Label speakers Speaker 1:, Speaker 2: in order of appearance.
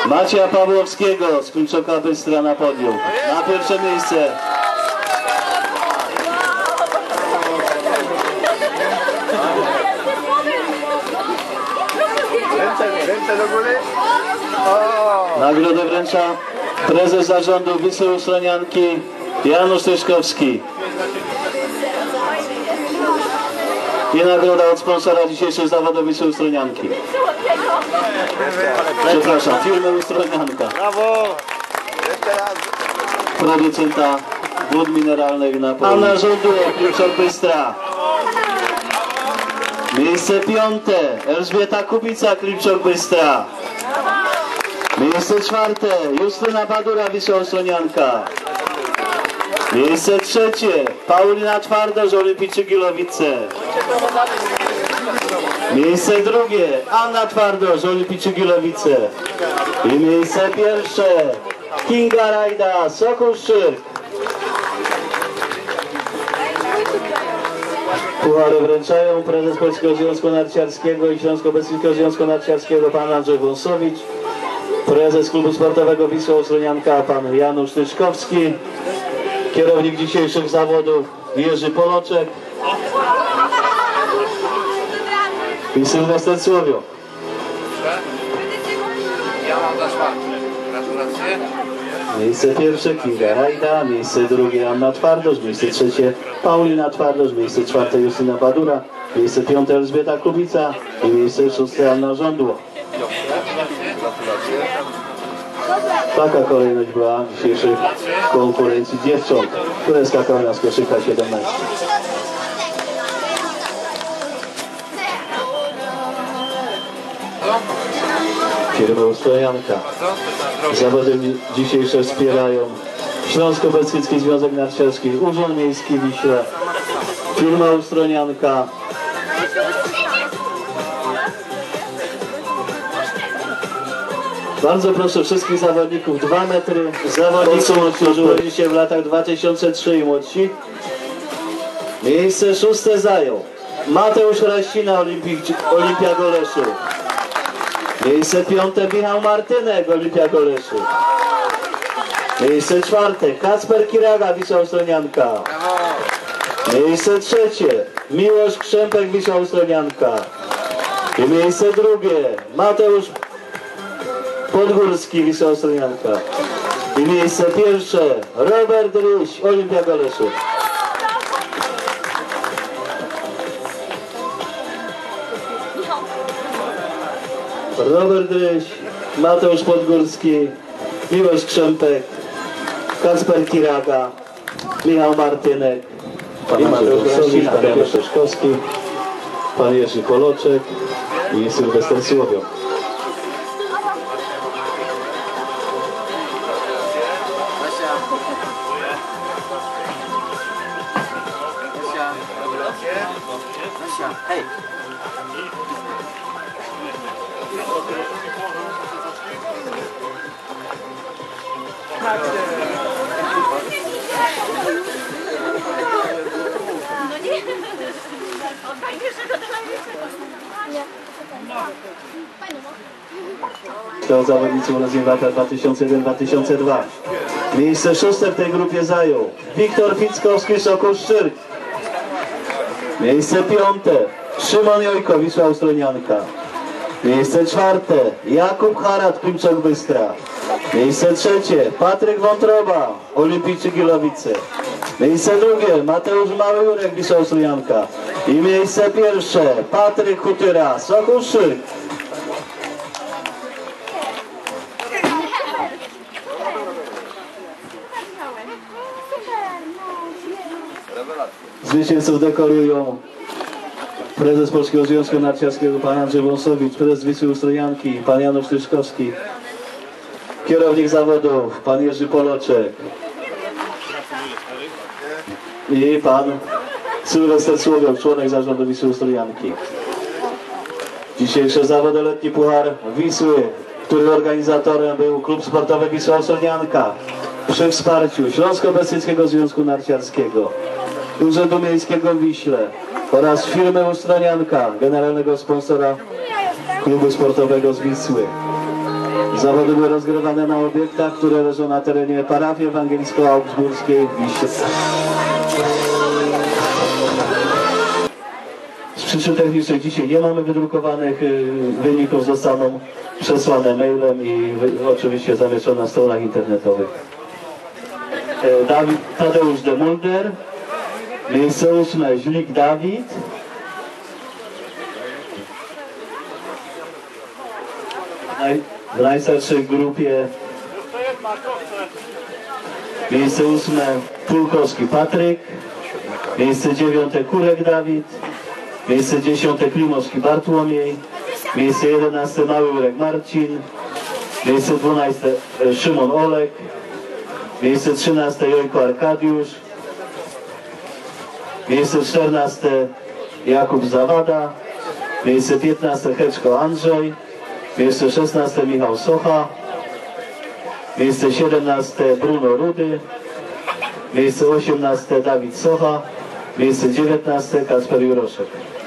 Speaker 1: Macieja Pawłowskiego z Klimczoka Bystra na podium. Na pierwsze miejsce.
Speaker 2: Ręce do góry.
Speaker 1: Nagrodę wręcza prezes zarządu Wisły Ustronianki Janusz Tyszkowski. I nagroda od sponsora dzisiejszych zawodów Wisły Ustronianki. Przepraszam, firmy Ustronianka.
Speaker 2: Brawo! Jeszcze raz.
Speaker 1: Producenta wód mineralnych na polu. Anna Żądło, Klimczok Bystra. Miejsce 5. Elżbieta Kubica, Klimczok Bystra. Miejsce 4. Justyna Badura, Wisła Ustronianka. Miejsce 3. Paulina Twardosz, Olimpijczyk Gilowice. Miejsce 2. Anna Twardosz, Olimpijczyk Gilowice. I miejsce 1. Kinga Rajda, Sokół Szczyrk. Puchary wręczają prezes Polskiego Związku Narciarskiego i Śląsko-Beskidzkiego Związku Narciarskiego pan Andrzej Wąsowicz, prezes Klubu Sportowego Wisła Ustronianka pan Janusz Tyszkowski, kierownik dzisiejszych zawodów Jerzy Poloczek i Sylwester Słowio.
Speaker 2: Ja mam za 4. Gratulacje.
Speaker 1: Miejsce 1. Kinga Rajda, miejsce 2. Anna Twardosz, miejsce 3. Paulina Twardosz, miejsce 4. Justyna Badura, miejsce 5. Elżbieta Kubica i miejsce 6. Anna Żądło. Taka kolejność była w dzisiejszej konkurencji dziewcząt, które skakały na skoszyka 17. Firma Ustronianka. Zawody dzisiejsze wspierają Śląsko-Beskidzki Związek Narciarski, Urząd Miejski Wiśle, firma Ustronianka. Bardzo proszę wszystkich zawodników, 2 metry zawodników, którzy urodzili się w latach 2003 i młodsi. Miejsce 6. zajął Mateusz Raścina, Olimpia Goleszów. Miejsce 5. Michał Martynek, Olimpia Goleszów. Miejsce 4. Kacper Kiraga, Wisła Ustronianka. Miejsce 3. Miłosz Krzępek, Wisła Ustronianka. I miejsce 2. Mateusz Podgórski, Wisła Ustronianka. I miejsce 1. Robert Ryś, Olimpia Goleszów. Robert Ryś, Mateusz Podgórski, Miłosz Krzępek, Kacper Kiraga, Michał Martynek, pan Mateusz Raścina, pan Janusz Tyszkowski, pan Jerzy Poloczek i Sylwester Słowio.
Speaker 2: Hej!
Speaker 1: To zawodnicy urodzeń w latach 2001-2002. Miejsce 6. w tej grupie zajął Wiktor Fickowski, Sokół Szczyrk. Miejsce 5. Szymon Jojko, Wisła Ustronianka. Miejsce 4. Jakub Harat, Klimczok Bystra. Miejsce 3. Patryk Wątroba, Olimpijczyk Gilowice. Miejsce 2. Mateusz Mały-Jurek, Wisła Ustronianka. I miejsce 1. Patryk Hutyra, Sokół Szczyrk. Zwycięzców dekorują prezes Polskiego Związku Narciarskiego pan Andrzej Wąsowicz, prezes Wisły Ustronianki pan Janusz Tyszkowski, kierownik zawodów pan Jerzy Poloczek i pan Sylwester Słowio, członek zarządu Wisły Ustronianki. Dzisiejsze zawody letni Puchar Wisły, których organizatorem był Klub Sportowy Wisła Ustronianka przy wsparciu Śląsko-Beskidzkiego Związku Narciarskiego, Urzędu Miejskiego w Wiśle oraz firmy Ustronianka, generalnego sponsora Klubu Sportowego z Wisły. Zawody były rozgrywane na obiektach, które leżą na terenie parafii ewangelicko-augsburskiej w Liście. Z przyczyn technicznych dzisiaj nie mamy wydrukowanych wyników, zostaną przesłane mailem i oczywiście zamieszczone na stronach internetowych. Tadeusz de Mulder, miejsce 8 Żlik Dawid, w najstarszej grupie miejsce 8 Pulkowski Patryk, miejsce 9 Kurek Dawid, miejsce 10 Klimowski Bartłomiej, miejsce 11 Małyłek Marcin, miejsce 12 Szymon Olek, miejsce 13 Jojko Arkadiusz, miejsce 14 Jakub Zawada, miejsce 15 Heczko Andrzej, miejsce 16 Michał Socha, miejsce 17 Bruno Rudy, miejsce 18 Dawid Socha, miejsce 19 Kacper Juroszek.